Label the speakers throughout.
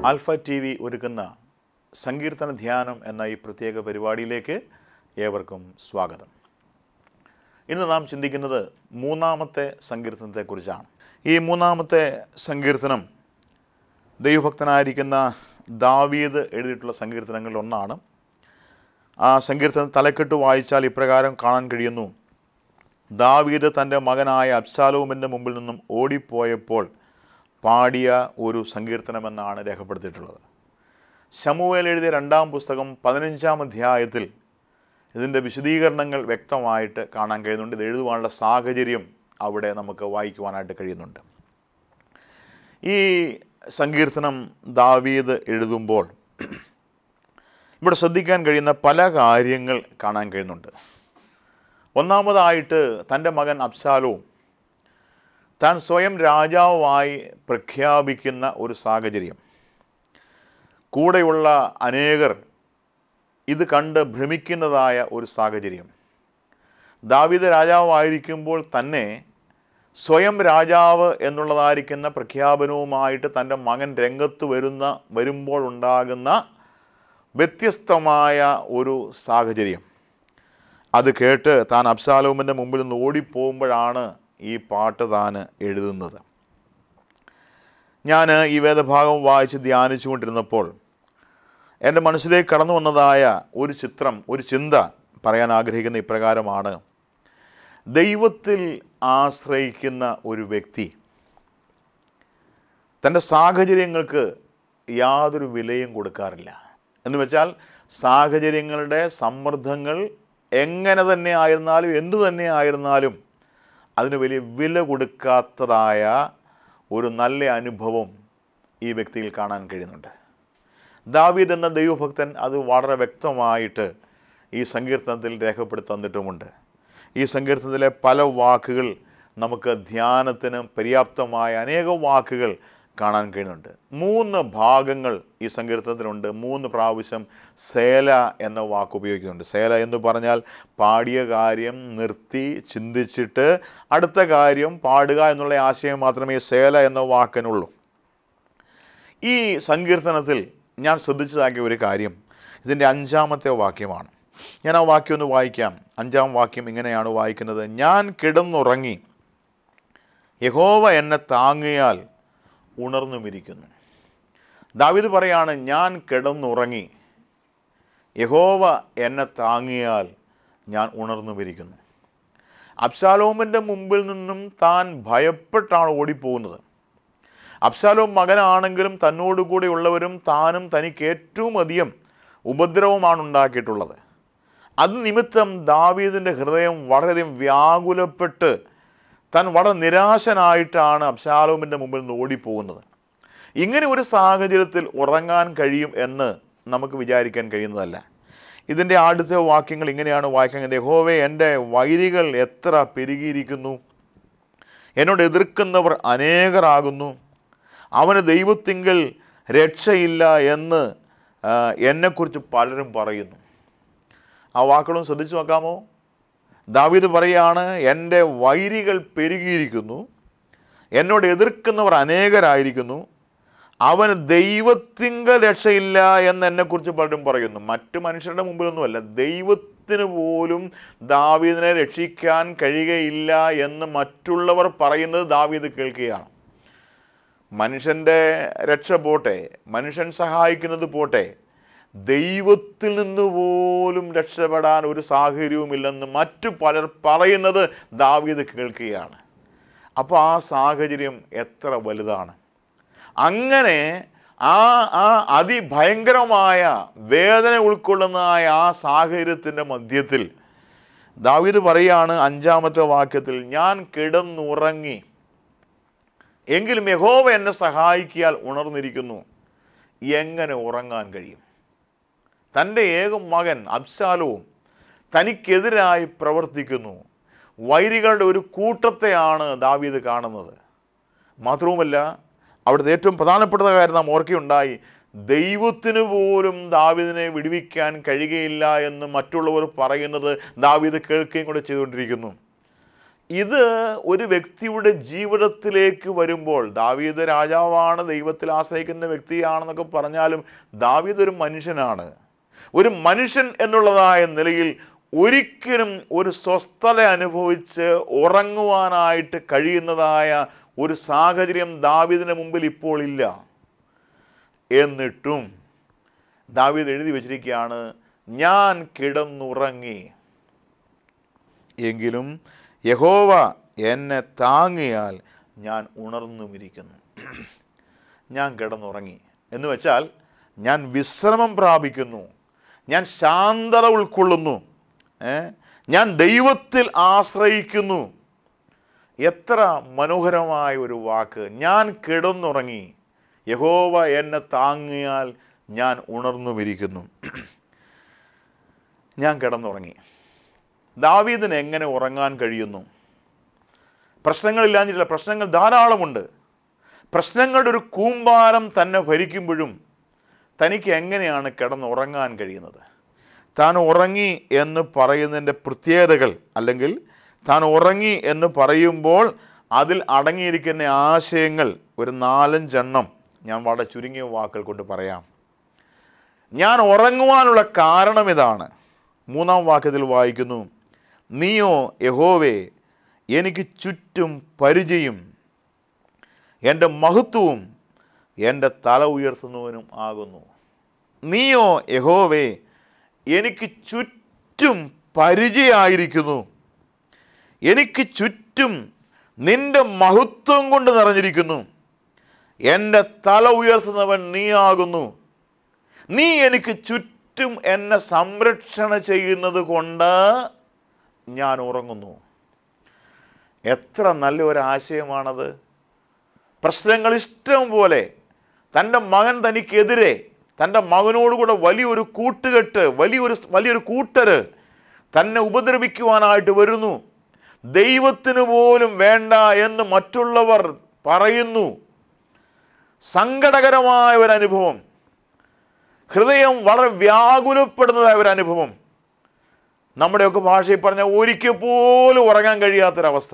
Speaker 1: Alpha T V ഒരുക്കുന്ന സങ്കീർത്തന ധ്യാനം എന്ന ഈ പ്രത്യേക പരിപാടിയിലേക്ക് ഏവർക്കും സ്വാഗതം. ഇന്ന് നാം ചിന്തിക്കുന്നത് മൂന്നാമത്തെ സങ്കീർത്തനത്തെക്കുറിച്ചാണ്. ഈ മൂന്നാമത്തെ സങ്കീർത്തനം ദൈവഭക്തനായിരിക്കുന്ന ദാവീദ് എഴുതിയിട്ടുള്ള സങ്കീർത്തനങ്ങളിൽ ഒന്നാണ്. ആ സങ്കീർത്തനം തലക്കെട്ട് വായിച്ചാൽ ഇപ്രകാരം കാണാൻ കഴിയുന്നു: ദാവീദ് തൻ്റെ മകനായ അബ്ശാലോമിൻ്റെ മുമ്പിൽ നിന്നും ഓടിപ്പോയപ്പോൾ പാടിയ ഒരു സങ്കീർത്തനമെന്നാണ് രേഖപ്പെടുത്തിയിട്ടുള്ളത്. ശമൂവേൽ എഴുതിയ 2-ാം പുസ്തകം 15-ാം അധ്യായത്തിൽ ഇതിൻ്റെ വിശദീകരണങ്ങൾ വ്യക്തമായിട്ട് കാണാൻ കഴിയുന്നുണ്ട്. ഇത് എഴുതുവാനുള്ള സാഹചര്യം അവിടെ നമുക്ക് വായിക്കുവാനായിട്ട് കഴിയുന്നുണ്ട്. ഈ സങ്കീർത്തനം ദാവീദ് എഴുതുമ്പോൾ ഇവിടെ ശ്രദ്ധിക്കാൻ കഴിയുന്ന പല കാര്യങ്ങൾ കാണാൻ കഴിയുന്നുണ്ട്. ഒന്നാമതായിട്ട് തൻ്റെ മകൻ അബ്ശാലോം താൻ സ്വയം രാജാവായി പ്രഖ്യാപിക്കുന്ന ഒരു സാഹചര്യം. കൂടെയുള്ള അനേകർ ഇത് കണ്ട് ഭ്രമിക്കുന്നതായ ഒരു സാഹചര്യം. ദാവീദ് രാജാവായിരിക്കുമ്പോൾ തന്നെ സ്വയം രാജാവ് എന്നുള്ളതായിരിക്കുന്ന പ്രഖ്യാപനവുമായിട്ട് തൻ്റെ മകൻ രംഗത്ത് വരുമ്പോൾ ഉണ്ടാകുന്ന വ്യത്യസ്തമായ ഒരു സാഹചര്യം. അത് കേട്ട് താൻ അബ്ശാലോമിൻ്റെ മുമ്പിൽ നിന്ന് ഓടിപ്പോകുമ്പോഴാണ് ഈ പാട്ട് താൻ എഴുതുന്നത്. ഞാൻ ഈ വേദഭാഗം വായിച്ച് ധ്യാനിച്ചു കൊണ്ടിരുന്നപ്പോൾ എൻ്റെ മനസ്സിലേക്ക് കടന്നു വന്നതായ ഒരു ചിത്രം, ഒരു ചിന്ത പറയാൻ ആഗ്രഹിക്കുന്ന ഇപ്രകാരമാണ്: ദൈവത്തിൽ ആശ്രയിക്കുന്ന ഒരു വ്യക്തി തൻ്റെ സാഹചര്യങ്ങൾക്ക് യാതൊരു വിലയും കൊടുക്കാറില്ല. എന്ന് വെച്ചാൽ സാഹചര്യങ്ങളുടെ സമ്മർദ്ദങ്ങൾ എങ്ങനെ തന്നെ ആയിരുന്നാലും എന്തു തന്നെ ആയിരുന്നാലും അതിന് വലിയ വില കൊടുക്കാത്തതായ ഒരു നല്ല അനുഭവം ഈ വ്യക്തിയിൽ കാണാൻ കഴിയുന്നുണ്ട്. ദാവീദ് എന്ന ദൈവഭക്തൻ അത് വളരെ വ്യക്തമായിട്ട് ഈ സങ്കീർത്തനത്തിൽ രേഖപ്പെടുത്തന്നിട്ടുമുണ്ട്. ഈ സങ്കീർത്തനത്തിലെ പല വാക്കുകൾ നമുക്ക് ധ്യാനത്തിന് പര്യാപ്തമായ അനേകം വാക്കുകൾ കാണാൻ കഴിയുന്നുണ്ട്. 3 ഭാഗങ്ങൾ ഈ സങ്കീർത്തനത്തിലുണ്ട്. 3 പ്രാവശ്യം സേല എന്ന വാക്ക് ഉപയോഗിക്കുന്നുണ്ട്. സേല എന്ന് പറഞ്ഞാൽ പാടിയ കാര്യം നിർത്തി ചിന്തിച്ചിട്ട് അടുത്ത കാര്യം പാടുക എന്നുള്ള ആശയം മാത്രമേ സേല എന്ന വാക്കിനുള്ളൂ. ഈ സങ്കീർത്തനത്തിൽ ഞാൻ ശ്രദ്ധിച്ചതാക്കിയ ഒരു കാര്യം ഇതിൻ്റെ 5-ാമത്തെ വാക്യമാണ്. ഞാൻ ആ വാക്യം ഒന്ന് വായിക്കാം. 5-ാം വാക്യം ഇങ്ങനെയാണ് വായിക്കുന്നത്: ഞാൻ കിടന്നുറങ്ങി, യഹോവ എന്നെ താങ്ങിയാൽ ഉണർന്നുമിരിക്കുന്നു. ദാവീദ് പറയാണ്, ഞാൻ കിടന്നുറങ്ങി, യഹോവ എന്നെ താങ്ങിയാൽ ഞാൻ ഉണർന്നുമിരിക്കുന്നു. അബ്ശാലോമിൻ്റെ മുമ്പിൽ നിന്നും താൻ ഭയപ്പെട്ടാണ് ഓടിപ്പോകുന്നത്. അബ്ശാലോം മകനാണെങ്കിലും തന്നോടുകൂടി ഉള്ളവരും താനും തനിക്ക് ഏറ്റവും അധികം ഉപദ്രവമാണ് ഉണ്ടാക്കിയിട്ടുള്ളത്. അത് നിമിത്തം ദാവീദിൻ്റെ ഹൃദയം വളരെയധികം വ്യാകുലപ്പെട്ട് താൻ വളരെ നിരാശനായിട്ടാണ് അബ്ശാലോമിൻ്റെ മുമ്പിൽ നിന്ന് ഓടിപ്പോകുന്നത്. ഇങ്ങനെ ഒരു സാഹചര്യത്തിൽ ഉറങ്ങാൻ കഴിയും എന്ന് നമുക്ക് വിചാരിക്കാൻ കഴിയുന്നതല്ല. ഇതിൻ്റെ ആദ്യത്തെ വാക്യങ്ങൾ ഇങ്ങനെയാണ് വായിക്കുന്നത്: യഹോവേ, എൻ്റെ വൈരികൾ എത്ര പെരുകിയിരിക്കുന്നു, എന്നോട് എതിർക്കുന്നവർ അനേകരാകുന്നു, അവന് ദൈവത്തിങ്കൽ രക്ഷയില്ല എന്ന് എന്നെക്കുറിച്ച് പലരും പറയുന്നു. ആ വാക്കുകളും ശ്രദ്ധിച്ചു നോക്കാമോ? ദാവീദ് പറയാണ്, എൻ്റെ വൈരികൾ പെരുകിയിരിക്കുന്നു, എന്നോട് എതിർക്കുന്നവർ അനേകരായിരിക്കുന്നു, അവന് ദൈവത്തിങ്കൽ രക്ഷയില്ല എന്ന് എന്നെക്കുറിച്ച് പലരും പറയുന്നു. മറ്റു മനുഷ്യരുടെ മുമ്പിലൊന്നുമല്ല, ദൈവത്തിന് പോലും ദാവീദിനെ രക്ഷിക്കാൻ കഴിയുകയില്ല എന്ന് മറ്റുള്ളവർ പറയുന്നത് ദാവീദ് കേൾക്കുകയാണ്. മനുഷ്യൻ്റെ രക്ഷ പോട്ടെ, മനുഷ്യൻ സഹായിക്കുന്നത് പോട്ടെ, ദൈവത്തിൽ നിന്ന് പോലും രക്ഷപ്പെടാൻ ഒരു സാഹചര്യവുമില്ലെന്ന് മറ്റു പലർ പറയുന്നത് ദാവീദ് കേൾക്കുകയാണ്. അപ്പോൾ ആ സാഹചര്യം എത്ര വലുതാണ്! അങ്ങനെ ആ അതിഭയങ്കരമായ വേദന ഉൾക്കൊള്ളുന്നതായ ആ സാഹചര്യത്തിൻ്റെ മധ്യത്തിൽ ദാവീദ് പറയാണ് 5-ാമത്തെ വാക്യത്തിൽ: ഞാൻ കിടന്നുറങ്ങി, എങ്കിലും യഹോവ എന്നെ സഹായിക്കിയാൽ ഉണർന്നിരിക്കുന്നു. എങ്ങനെ ഉറങ്ങാൻ കഴിയും? തൻ്റെ ഏക മകൻ അബ്ശാലോം തനിക്കെതിരായി പ്രവർത്തിക്കുന്നു. വൈരികളുടെ ഒരു കൂട്ടത്തെയാണ് ദാവീദ് കാണുന്നത്. മാത്രവുമല്ല, അവിടുത്തെ ഏറ്റവും പ്രധാനപ്പെട്ട കാര്യം നാം ഓർക്കുകയുണ്ടായി: ദൈവത്തിന് പോലും ദാവീദിനെ വിടുവിക്കാൻ കഴിയുകയില്ല എന്ന് മറ്റുള്ളവർ പറയുന്നത് ദാവീദ് കേൾക്കുകയും കൂടെ ചെയ്തുകൊണ്ടിരിക്കുന്നു. ഇത് ഒരു വ്യക്തിയുടെ ജീവിതത്തിലേക്ക് വരുമ്പോൾ, ദാവീദ് രാജാവാണ്, ദൈവത്തിൽ ആശ്രയിക്കുന്ന വ്യക്തിയാണെന്നൊക്കെ പറഞ്ഞാലും ദാവീദ് ഒരു മനുഷ്യനാണ്. ഒരു മനുഷ്യൻ എന്നുള്ളതായ നിലയിൽ ഒരിക്കലും ഒരു സ്വസ്ഥത അനുഭവിച്ച് ഉറങ്ങുവാനായിട്ട് കഴിയുന്നതായ ഒരു സാഹചര്യം ദാവീദിന് മുമ്പിൽ ഇപ്പോൾ ഇല്ല. എന്നിട്ടും ദാവീദ് എഴുതി വച്ചിരിക്കുകയാണ്, ഞാൻ കിടന്നുറങ്ങി, എങ്കിലും യഹോവ എന്നെ താങ്ങിയാൽ ഞാൻ ഉണർന്നുമിരിക്കുന്നു. ഞാൻ കിടന്നുറങ്ങി എന്ന് വെച്ചാൽ ഞാൻ വിശ്രമം പ്രാപിക്കുന്നു, ഞാൻ ശാന്തത ഉൾക്കൊള്ളുന്നു, ഞാൻ ദൈവത്തിൽ ആശ്രയിക്കുന്നു. എത്ര മനോഹരമായ ഒരു വാക്ക്! ഞാൻ കിടന്നുറങ്ങി, യഹോവ എന്നെ താങ്ങിയാൽ ഞാൻ ഉണർന്നുമിരിക്കുന്നു. ഞാൻ കിടന്നുറങ്ങി. ദാവീദിന് എങ്ങനെ ഉറങ്ങാൻ കഴിയുന്നു? പ്രശ്നങ്ങളില്ലാഞ്ഞിട്ടില്ല, പ്രശ്നങ്ങൾ ധാരാളമുണ്ട്. പ്രശ്നങ്ങളുടെ ഒരു കൂമ്പാരം തന്നെ ഭരിക്കുമ്പോഴും തനിക്ക് എങ്ങനെയാണ് കിടന്നുറങ്ങാൻ കഴിയുന്നത്? താൻ ഉറങ്ങി എന്ന് പറയുന്നതിൻ്റെ പ്രത്യേകതകൾ, അല്ലെങ്കിൽ താൻ ഉറങ്ങി എന്ന് പറയുമ്പോൾ അതിൽ അടങ്ങിയിരിക്കുന്ന ആശയങ്ങൾ ഒരു 4-5 ഞാൻ വളരെ ചുരുങ്ങിയ വാക്കുകൾ കൊണ്ട് പറയാം. ഞാൻ ഉറങ്ങുവാനുള്ള കാരണം ഇതാണ്. 3-ാം വാക്യത്തിൽ വായിക്കുന്നു, നീയോ യഹോവേ എനിക്ക് ചുറ്റും പരിചയും എൻ്റെ മഹത്വവും എൻ്റെ തല ഉയർത്തുന്നവനും ആകുന്നു. നീയോ യഹോവേ എനിക്ക് ചുറ്റും പരിചയമായിരിക്കുന്നു, എനിക്ക് ചുറ്റും നിൻ്റെ മഹത്വം കൊണ്ട് നിറഞ്ഞിരിക്കുന്നു, എൻ്റെ തല ഉയർത്തുന്നവൻ നീ ആകുന്നു. നീ എനിക്ക് ചുറ്റും എന്നെ സംരക്ഷണ ചെയ്യുന്നത് കൊണ്ട് ഞാൻ ഉറങ്ങുന്നു. എത്ര നല്ലൊരാശയമാണത്! പ്രശ്നങ്ങൾ ഇഷ്ടം പോലെ, തൻ്റെ മകൻ തനിക്കെതിരെ, തൻ്റെ മകനോടുകൂടെ വലിയൊരു കൂട്ടുകെട്ട്, വലിയൊരു കൂട്ടര് തന്നെ ഉപദ്രവിക്കുവാനായിട്ട് വരുന്നു. ദൈവത്തിന് പോലും വേണ്ട എന്ന് മറ്റുള്ളവർ പറയുന്നു. സങ്കടകരമായ ഒരനുഭവം, ഹൃദയം വളരെ വ്യാകുലപ്പെടുന്നതായ ഒരനുഭവം. നമ്മുടെയൊക്കെ ഭാഷയിൽ പറഞ്ഞാൽ ഒരിക്കൽ പോലും ഉറങ്ങാൻ കഴിയാത്തൊരവസ്ഥ.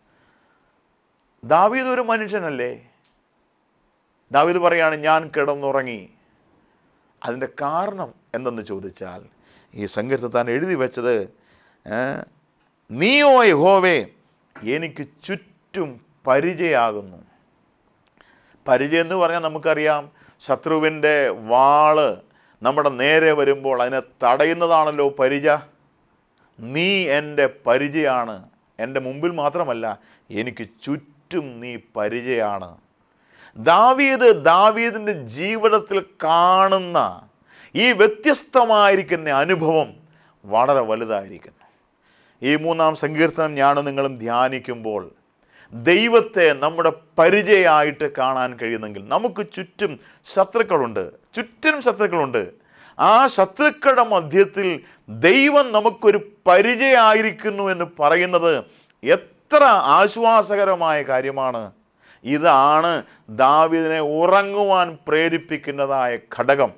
Speaker 1: ദാവീദ് ഒരു മനുഷ്യനല്ലേ? ദാവീദ് പറയാണ്, ഞാൻ കിടന്നുറങ്ങി. അതിൻ്റെ കാരണം എന്തെന്ന് ചോദിച്ചാൽ, ഈ സങ്കീർത്തനത്താൻ എഴുതി വെച്ചത്, നീയോ യഹോവേ എനിക്ക് ചുറ്റും പരിചയമാകുന്നു. പരിചയം എന്ന് പറഞ്ഞാൽ നമുക്കറിയാം, ശത്രുവിൻ്റെ വാള് നമ്മുടെ നേരെ വരുമ്പോൾ അതിനെ തടയുന്നതാണല്ലോ പരിച. നീ എൻ്റെ പരിചയമാണ്. എൻ്റെ മുമ്പിൽ മാത്രമല്ല, എനിക്ക് ചുറ്റും നീ പരിചയമാണ്. ദാവീദിൻ്റെ ജീവിതത്തിൽ കാണുന്ന ഈ വ്യത്യസ്തമായിരിക്കുന്ന അനുഭവം വളരെ വലുതായിരിക്കുന്നു. ഈ 3-ാം സങ്കീർത്തനം ഞാനും നിങ്ങളും ധ്യാനിക്കുമ്പോൾ ദൈവത്തെ നമ്മുടെ പരിചയമായിട്ട് കാണാൻ കഴിയുന്നെങ്കിൽ, നമുക്ക് ചുറ്റും ശത്രുക്കളുണ്ട്. ആ ശത്രുക്കളുടെ മധ്യത്തിൽ ദൈവം നമുക്കൊരു പരിചയമായിരിക്കുന്നു എന്ന് പറയുന്നത് എത്ര ആശ്വാസകരമായ കാര്യമാണ്. ഇതാണ് ദാവീദിനെ ഉറങ്ങുവാൻ പ്രേരിപ്പിക്കുന്നതായ ഘടകം.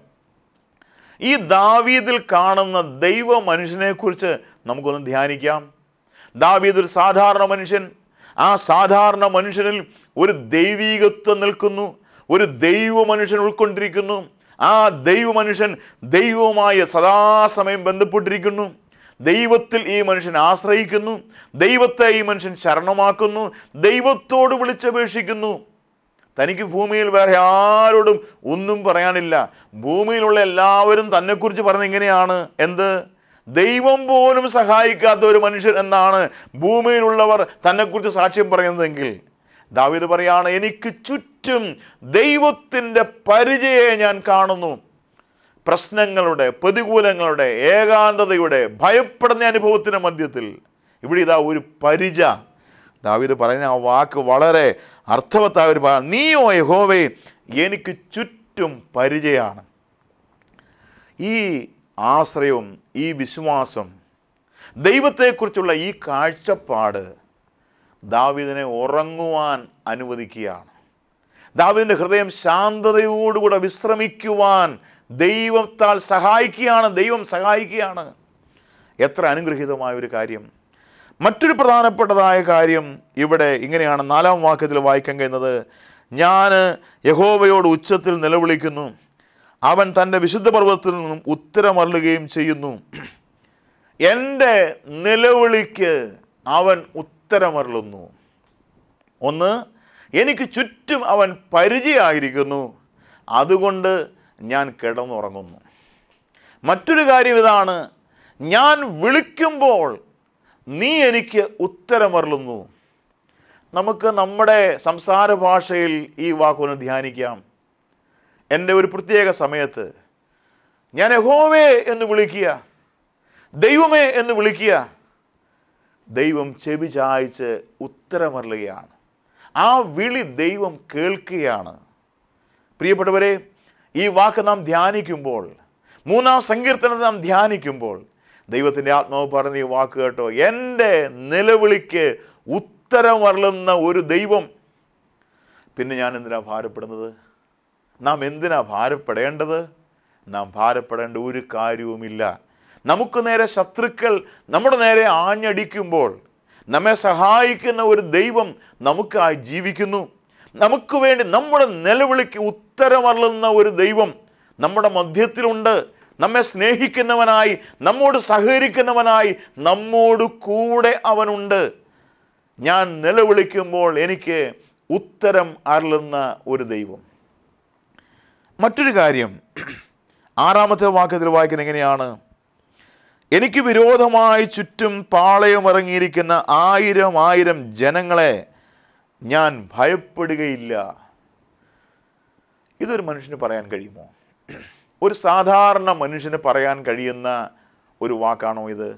Speaker 1: ഈ ദാവീദിൽ കാണുന്ന ദൈവ മനുഷ്യനെക്കുറിച്ച് നമുക്കൊന്ന് ധ്യാനിക്കാം. ദാവീദ് ഒരു സാധാരണ മനുഷ്യൻ. ആ സാധാരണ മനുഷ്യനിൽ ഒരു ദൈവീകത്വം നിൽക്കുന്നു, ഒരു ദൈവ മനുഷ്യൻ ഉൾക്കൊണ്ടിരിക്കുന്നു. ആ ദൈവ മനുഷ്യൻ ദൈവവുമായി സദാസമയം ബന്ധപ്പെട്ടിരിക്കുന്നു. ദൈവത്തിൽ ഈ മനുഷ്യൻ ആശ്രയിക്കുന്നു, ദൈവത്തെ ഈ മനുഷ്യൻ ശരണമാക്കുന്നു, ദൈവത്തോട് വിളിച്ചപേക്ഷിക്കുന്നു. തനിക്ക് ഭൂമിയിൽ വേറെ ആരോടും ഒന്നും പറയാനില്ല. ഭൂമിയിലുള്ള എല്ലാവരും തന്നെക്കുറിച്ച് പറഞ്ഞത് ഇങ്ങനെയാണ്, എന്ത്? ദൈവം പോലും സഹായിക്കാത്ത ഒരു മനുഷ്യൻ എന്നാണ് ഭൂമിയിലുള്ളവർ തന്നെക്കുറിച്ച് സാക്ഷ്യം പറയുന്നതെങ്കിൽ, ദാവീദ് പറയാണ്, എനിക്ക് ചുറ്റും ദൈവത്തിൻ്റെ പരിചയം ഞാൻ കാണുന്നു. പ്രശ്നങ്ങളുടെ, പ്രതികൂലങ്ങളുടെ, ഏകാന്തതയുടെ, ഭയപ്പെടുന്ന അനുഭവത്തിൻ്റെ മധ്യത്തിൽ ഇവിടെ ഇതാ ഒരു പരിച. ദാവീദ് പറയുന്ന ആ വാക്ക് വളരെ അർത്ഥവത്തായ ഒരു വാക്ക്. നീയോ യഹോവേ എനിക്ക് ചുറ്റും പരിചയമാണ്. ഈ ആശ്രയവും ഈ വിശ്വാസം, ദൈവത്തെക്കുറിച്ചുള്ള ഈ കാഴ്ചപ്പാട് ദാവീദിനെ ഉറങ്ങുവാൻ അനുവദിക്കുകയാണ്. ദാവീദിൻ്റെ ഹൃദയം ശാന്തതയോടുകൂടെ വിശ്രമിക്കുവാൻ ദൈവത്താൽ സഹായിക്കുകയാണ്. ദൈവം സഹായിക്കുകയാണ്. എത്ര അനുഗ്രഹീതമായ ഒരു കാര്യം! മറ്റൊരു പ്രധാനപ്പെട്ടതായ കാര്യം ഇവിടെ ഇങ്ങനെയാണ് 4-ാം വാക്യത്തിൽ വായിക്കാൻ കഴിയുന്നത്. ഞാൻ യഹോവയോട് ഉച്ചത്തിൽ നിലവിളിക്കുന്നു, അവൻ തൻ്റെ വിശുദ്ധ പർവ്വതത്തിൽ നിന്നും ഉത്തരമരുളുകയും ചെയ്യുന്നു. എൻ്റെ നിലവിളിക്ക് അവൻ ഉത്തരമരുളുന്നു. ഒന്ന്, എനിക്ക് ചുറ്റും അവൻ പരിചയമായിരിക്കുന്നു, അതുകൊണ്ട് ഞാൻ കിടന്നുറങ്ങുന്നു. മറ്റൊരു കാര്യം ഇതാണ്, ഞാൻ വിളിക്കുമ്പോൾ നീ എനിക്ക് ഉത്തരമരുളുന്നു. നമുക്ക് നമ്മുടെ സംസാര ഭാഷയിൽ ഈ വാക്കൊന്ന് ധ്യാനിക്കാം. എൻ്റെ ഒരു പ്രത്യേക സമയത്ത് ഞാൻ യഹോവേ എന്ന് വിളിക്കുക, ദൈവമേ എന്ന് വിളിക്കുക, ദൈവം ചെവി ചായ്ച്ച് ഉത്തരമരുളുകയാണ്. ആ വിളി ദൈവം കേൾക്കുകയാണ്. പ്രിയപ്പെട്ടവരെ, ഈ വാക്ക് നാം ധ്യാനിക്കുമ്പോൾ, 3-ാം സങ്കീർത്തനത്തെ നാം ധ്യാനിക്കുമ്പോൾ, ദൈവത്തിൻ്റെ ആത്മാവ് പറഞ്ഞ ഈ വാക്ക് കേട്ടോ, എൻ്റെ നിലവിളിക്ക് ഉത്തരമരുളുന്ന ഒരു ദൈവം. പിന്നെ ഞാൻ എന്തിനാ ഭാരപ്പെടുന്നത്? നാം എന്തിനാ ഭാരപ്പെടേണ്ടത്? നാം ഭാരപ്പെടേണ്ട ഒരു കാര്യവുമില്ല. നമുക്ക് നേരെ ശത്രുക്കൾ നമ്മുടെ നേരെ ആഞ്ഞടിക്കുമ്പോൾ നമ്മെ സഹായിക്കുന്ന ഒരു ദൈവം നമുക്കായി ജീവിക്കുന്നു. നമുക്ക് വേണ്ടി നമ്മുടെ നിലവിളിക്ക് ഉത്തരമരുളുന്ന ഒരു ദൈവം നമ്മുടെ മധ്യത്തിലുണ്ട്. നമ്മെ സ്നേഹിക്കുന്നവനായി, നമ്മോട് സഹകരിക്കുന്നവനായി, നമ്മോട് കൂടെ അവനുണ്ട്. ഞാൻ നിലവിളിക്കുമ്പോൾ എനിക്ക് ഉത്തരം അരുളുന്ന ഒരു ദൈവം. മറ്റൊരു കാര്യം 6-ാമത്തെ വാക്യത്തിൽ വായിക്കുന്നത് എങ്ങനെയാണ്? എനിക്ക് വിരോധമായി ചുറ്റും പാളയമിറങ്ങിയിരിക്കുന്ന 1000 ജനങ്ങളെ ഞാൻ ഭയപ്പെടുകയില്ല. ഇതൊരു മനുഷ്യന് പറയാൻ കഴിയുമോ? ഒരു സാധാരണ മനുഷ്യന് പറയാൻ കഴിയുന്ന ഒരു വാക്കാണോ ഇത്?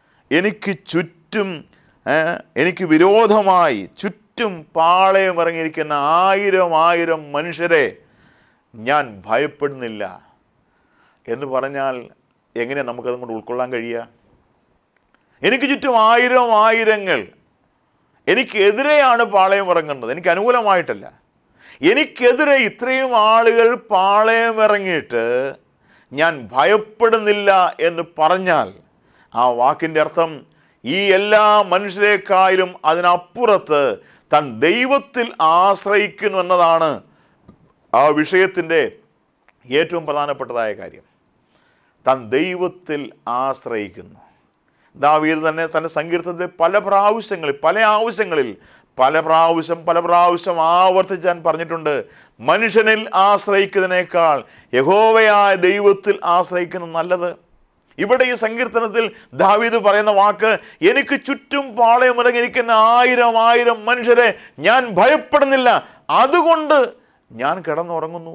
Speaker 1: എനിക്ക് വിരോധമായി ചുറ്റും പാളയമിറങ്ങിയിരിക്കുന്ന 1000 മനുഷ്യരെ ഞാൻ ഭയപ്പെടുന്നില്ല എന്ന് പറഞ്ഞാൽ എങ്ങനെ നമുക്കതും കൊണ്ട് ഉൾക്കൊള്ളാൻ കഴിയുക? എനിക്ക് ചുറ്റും 1000 എനിക്കെതിരെയാണ് പാളയമിറങ്ങുന്നത്, എനിക്ക് അനുകൂലമായിട്ടല്ല. എനിക്കെതിരെ ഇത്രയും ആളുകൾ പാളയമിറങ്ങിയിട്ട് ഞാൻ ഭയപ്പെടുന്നില്ല എന്ന് പറഞ്ഞാൽ ആ വാക്കിൻ്റെ അർത്ഥം ഈ എല്ലാ മനുഷ്യരെക്കാളും അതിനപ്പുറത്ത് താൻ ദൈവത്തിൽ ആശ്രയിക്കുന്നു എന്നതാണ് ആ വിഷയത്തിൻ്റെ ഏറ്റവും പ്രധാനപ്പെട്ടതായ കാര്യം. താൻ ദൈവത്തിൽ ആശ്രയിക്കുന്നു. ദാവീദ് തന്നെ തൻ്റെ സങ്കീർത്തനത്തിൽ പല ആവശ്യങ്ങളിൽ പല പ്രാവശ്യം ആവർത്തിച്ചാൻ പറഞ്ഞിട്ടുണ്ട്, മനുഷ്യനിൽ ആശ്രയിക്കുന്നതിനേക്കാൾ യഹോവയായ ദൈവത്തിൽ ആശ്രയിക്കുന്നത് നല്ലത്. ഇവിടെ ഈ സങ്കീർത്തനത്തിൽ ദാവീദ് പറയുന്ന വാക്ക്, എനിക്ക് ചുറ്റും പാളയമിറങ്ങിയിരിക്കുന്ന 1000 മനുഷ്യരെ ഞാൻ ഭയപ്പെടുന്നില്ല, അതുകൊണ്ട് ഞാൻ കിടന്നുറങ്ങുന്നു.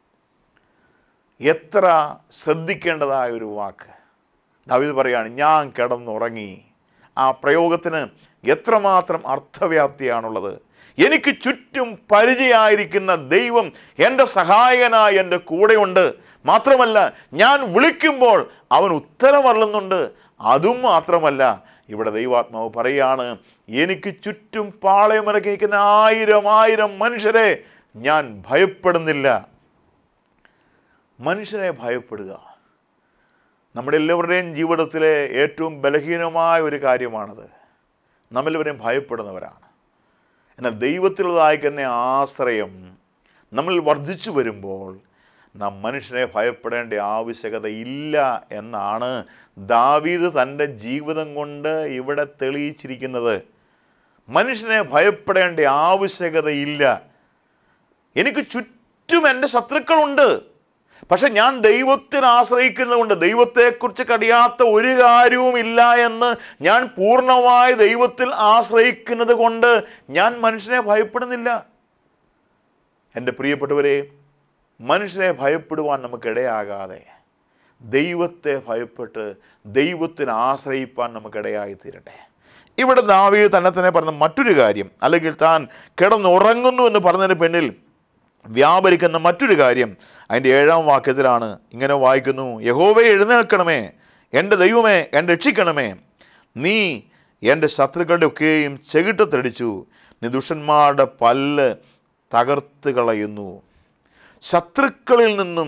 Speaker 1: എത്ര ശ്രദ്ധിക്കേണ്ടതായ ഒരു വാക്ക്. ദാവീദ് പറയാണ്, ഞാൻ കിടന്നുറങ്ങി. ആ പ്രയോഗത്തിന് എത്രമാത്രം അർത്ഥവ്യാപ്തിയാണുള്ളത്. എനിക്ക് ചുറ്റും പരിചയമായിരിക്കുന്ന ദൈവം എൻ്റെ സഹായകനായി എൻ്റെ കൂടെയുണ്ട്. മാത്രമല്ല, ഞാൻ വിളിക്കുമ്പോൾ അവൻ ഉത്തരമരുളുന്നുണ്ട്. അതും മാത്രമല്ല, ഇവിടെ ദൈവാത്മാവ് പറയുകയാണ്, എനിക്ക് ചുറ്റും പാളയമിറങ്ങിയിരിക്കുന്ന 1000 മനുഷ്യരെ ഞാൻ ഭയപ്പെടുന്നില്ല. മനുഷ്യനെ ഭയപ്പെടുക നമ്മുടെ എല്ലാവരുടെയും ജീവിതത്തിലെ ഏറ്റവും ബലഹീനമായ ഒരു കാര്യമാണത്. നമ്മളെല്ലാവരെയും ഭയപ്പെടുന്നവരാണ്. എന്നാൽ ദൈവത്തിലുള്ളതായി തന്നെ ആശ്രയം നമ്മൾ വർദ്ധിച്ചു വരുമ്പോൾ നാം മനുഷ്യനെ ഭയപ്പെടേണ്ട ആവശ്യകത ഇല്ല എന്നാണ് ദാവീദ് തൻ്റെ ജീവിതം കൊണ്ട് ഇവിടെ തെളിയിച്ചിരിക്കുന്നത്. മനുഷ്യനെ ഭയപ്പെടേണ്ട ആവശ്യകതയില്ല. എനിക്ക് ചുറ്റും എൻ്റെ ശത്രുക്കളുണ്ട്, പക്ഷെ ഞാൻ ദൈവത്തിൽ ആശ്രയിക്കുന്നതുകൊണ്ട്, ദൈവത്തെക്കുറിച്ച് കഴിയാത്ത ഒരു കാര്യവുമില്ല എന്ന് ഞാൻ പൂർണ്ണമായി ദൈവത്തിൽ ആശ്രയിക്കുന്നത് കൊണ്ട് ഞാൻ മനുഷ്യനെ ഭയപ്പെടുന്നില്ല. എൻ്റെ പ്രിയപ്പെട്ടവരെ, മനുഷ്യനെ ഭയപ്പെടുവാൻ നമുക്കിടയാകാതെ ദൈവത്തെ ഭയപ്പെട്ട് ദൈവത്തിന് ആശ്രയിപ്പാൻ നമുക്കിടയായി തീരട്ടെ. ഇവിടെ ദാവീദ് തന്നെ പറഞ്ഞ മറ്റൊരു കാര്യം, അല്ലെങ്കിൽ താൻ കിടന്നുറങ്ങുന്നു എന്ന് പറഞ്ഞതിന് പിന്നിൽ വ്യാപരിക്കുന്ന മറ്റൊരു കാര്യം അതിൻ്റെ 7-ാം വാക്യത്തിലാണ്. ഇങ്ങനെ വായിക്കുന്നു, യഹോവേ എഴുന്നേൽക്കണമേ, എൻ്റെ ദൈവമേ എന്നെ രക്ഷിക്കണമേ. നീ എൻ്റെ ശത്രുക്കളുടെ ഒക്കെയും ചെകിട്ടത്തടിച്ചു, നീ ദുഷ്ടന്മാരുടെ പല്ല് തകർത്ത് കളയുന്നു. ശത്രുക്കളിൽ നിന്നും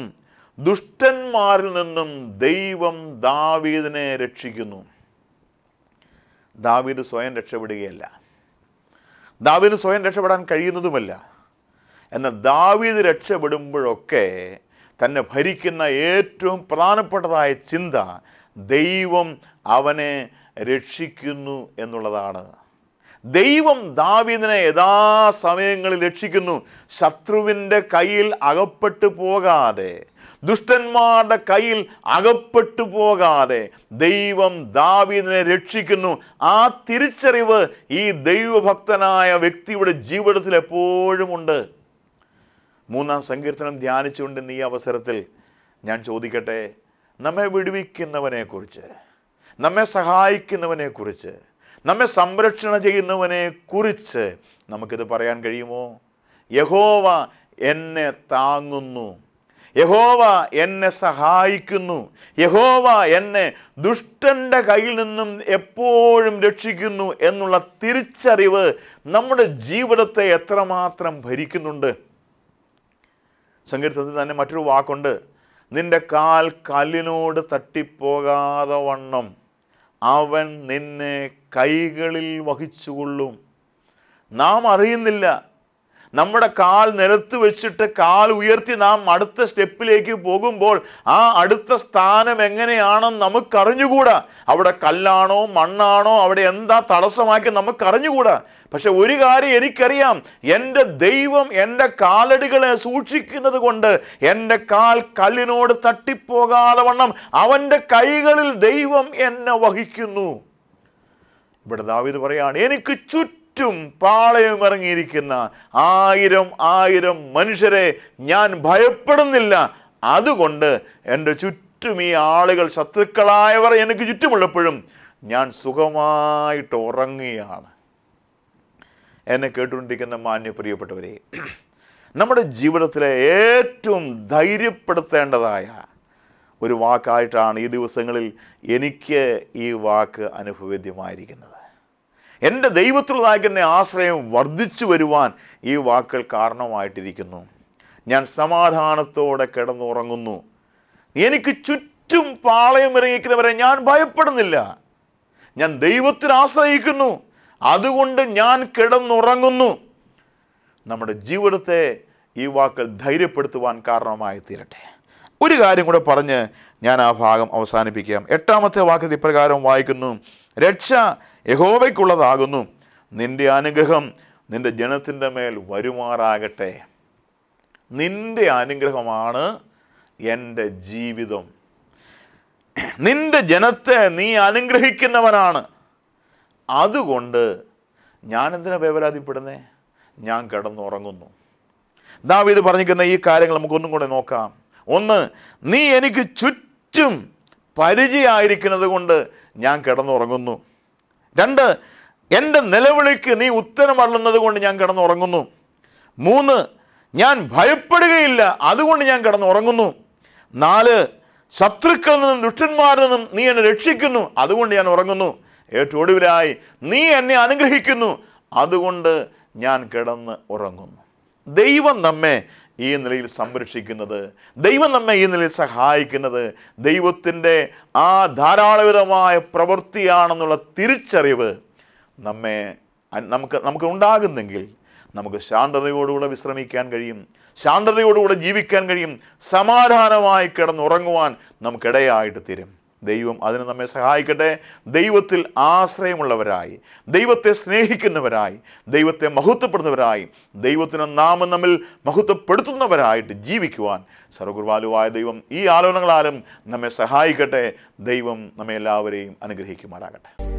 Speaker 1: ദുഷ്ടന്മാരിൽ നിന്നും ദൈവം ദാവീദിനെ രക്ഷിക്കുന്നു. ദാവീദ് സ്വയം രക്ഷപ്പെടുകയല്ല, ദാവീദ് സ്വയം രക്ഷപ്പെടാൻ കഴിയുന്നതുമല്ല. എന്നാൽ ദാവീദ് രക്ഷപ്പെടുമ്പോഴൊക്കെ തന്നെ ഭരിക്കുന്ന ഏറ്റവും പ്രധാനപ്പെട്ടതായ ചിന്ത ദൈവം അവനെ രക്ഷിക്കുന്നു എന്നുള്ളതാണ്. ദൈവം ദാവീദിനെ യഥാസമയങ്ങളിൽ രക്ഷിക്കുന്നു. ശത്രുവിൻ്റെ കയ്യിൽ അകപ്പെട്ടു പോകാതെ, ദുഷ്ടന്മാരുടെ കയ്യിൽ അകപ്പെട്ടു പോകാതെ ദൈവം ദാവീദിനെ രക്ഷിക്കുന്നു. ആ തിരിച്ചറിവ് ഈ ദൈവഭക്തനായ വ്യക്തിയുടെ ജീവിതത്തിൽ എപ്പോഴും ഉണ്ട്. 3-ാം സങ്കീർത്തനം ധ്യാനിച്ചുകൊണ്ട് ഈ അവസരത്തിൽ ഞാൻ ചോദിക്കട്ടെ, നമ്മെ വിടുവിക്കുന്നവനെക്കുറിച്ച്, നമ്മെ സഹായിക്കുന്നവനെക്കുറിച്ച്, നമ്മെ സംരക്ഷണ ചെയ്യുന്നവനെക്കുറിച്ച് നമുക്കിത് പറയാൻ കഴിയുമോ? യഹോവ എന്നെ താങ്ങുന്നു, യഹോവ എന്നെ സഹായിക്കുന്നു, യഹോവ എന്നെ ദുഷ്ടൻ്റെ കയ്യിൽ നിന്നും എപ്പോഴും രക്ഷിക്കുന്നു എന്നുള്ള തിരിച്ചറിവ് നമ്മുടെ ജീവിതത്തെ എത്രമാത്രം ഭരിക്കുന്നുണ്ട്. സങ്കീർത്തനത്തിൽ തന്നെ മറ്റൊരു വാക്കുണ്ട്, നിന്റെ കാൽ കല്ലിനോട് തട്ടിപ്പോകാതെ വണ്ണം അവൻ നിന്നെ കൈകളിൽ വഹിച്ചുകൊള്ളും. നാം അറിയുന്നില്ല, നമ്മുടെ കാൽ നിലത്ത് വെച്ചിട്ട് കാൽ ഉയർത്തി നാം അടുത്ത സ്റ്റെപ്പിലേക്ക് പോകുമ്പോൾ ആ അടുത്ത സ്ഥാനം എങ്ങനെയാണെന്ന് നമുക്കറിഞ്ഞുകൂടാ. അവിടെ കല്ലാണോ മണ്ണാണോ, അവിടെ എന്താ തടസ്സമാക്കി നമുക്കറിഞ്ഞുകൂടാ. പക്ഷെ ഒരു കാര്യം എനിക്കറിയാം, എൻ്റെ ദൈവം എൻ്റെ കാലടികളെ സൂക്ഷിക്കുന്നത് കൊണ്ട് എൻ്റെ കാൽ കല്ലിനോട് തട്ടിപ്പോകാതെ വണ്ണം അവൻ്റെ കൈകളിൽ ദൈവം എന്നെ വഹിക്കുന്നു. ഇവിടെ ദാവീദ് പറയാണ്, എനിക്ക് ചുറ്റും പാളയം ഇറങ്ങിയിരിക്കുന്ന 1000 മനുഷ്യരെ ഞാൻ ഭയപ്പെടുന്നില്ല. അതുകൊണ്ട് എൻ്റെ ചുറ്റും ഈ ആളുകൾ, ശത്രുക്കളായവർ എനിക്ക് ചുറ്റുമുള്ളപ്പോഴും ഞാൻ സുഖമായിട്ട് ഉറങ്ങുകയാണ്. എന്നെ കേട്ടുകൊണ്ടിരിക്കുന്ന മാന്യ പ്രിയപ്പെട്ടവരെ, നമ്മുടെ ജീവിതത്തിലെ ഏറ്റവും ധൈര്യപ്പെടുത്തേണ്ടതായ ഒരു വാക്കായിട്ടാണ് ഈ ദിവസങ്ങളിൽ എനിക്ക് ഈ വാക്ക് അനുഭവേദ്യമായിരിക്കുന്നത്. എൻ്റെ ദൈവത്തിലുള്ളതായി എന്നെ ആശ്രയം വർദ്ധിച്ചു വരുവാൻ ഈ വാക്കുകൾ കാരണമായിട്ടിരിക്കുന്നു. ഞാൻ സമാധാനത്തോടെ കിടന്നുറങ്ങുന്നു. എനിക്ക് ചുറ്റും പാളയം ഇറങ്ങിക്കുന്നവരെ ഞാൻ ഭയപ്പെടുന്നില്ല. ഞാൻ ദൈവത്തിൽ ആശ്രയിക്കുന്നു, അതുകൊണ്ട് ഞാൻ കിടന്നുറങ്ങുന്നു. നമ്മുടെ ജീവിതത്തെ ഈ വാക്കുകൾ ധൈര്യപ്പെടുത്തുവാൻ കാരണമായി തീരട്ടെ. ഒരു കാര്യം കൂടെ പറഞ്ഞ് ഞാൻ ആ ഭാഗം അവസാനിപ്പിക്കാം. 8-ാമത്തെ വാക്യത്തിൽ ഇപ്രകാരം വായിക്കുന്നു, രക്ഷ യഹോവയ്ക്കുള്ളതാകുന്നു, നിന്റെ അനുഗ്രഹം നിന്റെ ജനത്തിൻ്റെ മേൽ വരുമാറാകട്ടെ. നിന്റെ അനുഗ്രഹമാണ് എൻ്റെ ജീവിതം. നിന്റെ ജനത്തെ നീ അനുഗ്രഹിക്കുന്നവനാണ്. അതുകൊണ്ട് ഞാൻ എന്തിനാ വേവലാതിപ്പെടുന്നേ? ഞാൻ കിടന്നുറങ്ങുന്നു. ദാവീദ് പറഞ്ഞിരിക്കുന്ന ഈ കാര്യങ്ങൾ നമുക്കൊന്നും കൂടെ നോക്കാം. 1, നീ എനിക്ക് ചുറ്റും പരിചയമായിരിക്കുന്നത് കൊണ്ട് ഞാൻ കിടന്നുറങ്ങുന്നു. 2, എൻ്റെ നിലവിളിക്ക് നീ ഉത്തരം അരുളുന്നത് കൊണ്ട് ഞാൻ കിടന്നുറങ്ങുന്നു. 3, ഞാൻ ഭയപ്പെടുകയില്ല, അതുകൊണ്ട് ഞാൻ കിടന്നുറങ്ങുന്നു. 4, ശത്രുക്കളിൽ നിന്നും ദുഷ്ടന്മാരിൽ നിന്നും നീ എന്നെ രക്ഷിക്കുന്നു, അതുകൊണ്ട് ഞാൻ ഉറങ്ങുന്നു. ഏറ്റവും ഒടുവിലായി നീ എന്നെ അനുഗ്രഹിക്കുന്നു, അതുകൊണ്ട് ഞാൻ കിടന്ന് ഉറങ്ങുന്നു. ദൈവം നമ്മെ ഈ നിലയിൽ സംരക്ഷിക്കുന്നത്, ദൈവം നമ്മെ ഈ നിലയിൽ സഹായിക്കുന്നത് ദൈവത്തിൻ്റെ ആ ധാരാളവിധമായ പ്രവൃത്തിയാണെന്നുള്ള തിരിച്ചറിവ് നമുക്ക് ഉണ്ടാകുന്നെങ്കിൽ നമുക്ക് ശാന്തതയോടുകൂടെ വിശ്രമിക്കാൻ കഴിയും, ശാന്തതയോടുകൂടെ ജീവിക്കാൻ കഴിയും, സമാധാനമായി കിടന്നുറങ്ങുവാൻ നമുക്കിടയായിട്ട് തീരും. ദൈവം അതിന് നമ്മെ സഹായിക്കട്ടെ. ദൈവത്തിൽ ആശ്രയമുള്ളവരായി, ദൈവത്തെ സ്നേഹിക്കുന്നവരായി, ദൈവത്തെ മഹത്വപ്പെടുന്നവരായി, ദൈവത്തിൻ്റെ നാമം നമ്മിൽ മഹത്വപ്പെടുത്തുന്നവരായിട്ട് ജീവിക്കുവാൻ സർവ്വകൃപാലുവായ ദൈവം ഈ ആലോചനകളാലും നമ്മെ സഹായിക്കട്ടെ. ദൈവം നമ്മെ എല്ലാവരെയും അനുഗ്രഹിക്കുമാറാകട്ടെ.